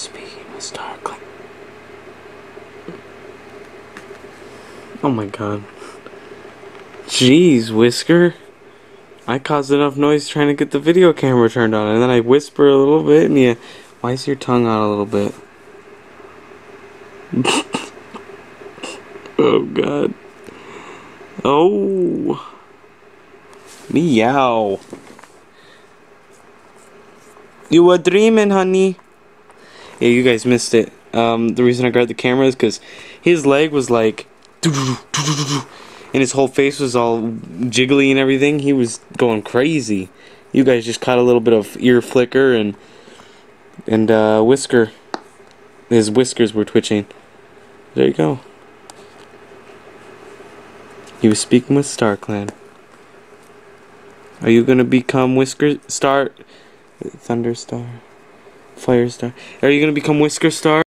speaking with StarClan. Oh my god. Jeez, Whisker. I caused enough noise trying to get the video camera turned on, and then I whisper a little bit, and you... Why is your tongue out a little bit? Oh god. Oh. Meow. You were dreaming, honey. Yeah, you guys missed it. The reason I grabbed the camera is because his leg was like... And his whole face was all jiggly and everything. He was going crazy. You guys just caught a little bit of ear flicker and Whisker. His whiskers were twitching. There you go. He was speaking with StarClan. Are you gonna become Whisker Star? Thunder Star? Fire Star? Are you gonna become Whisker Star?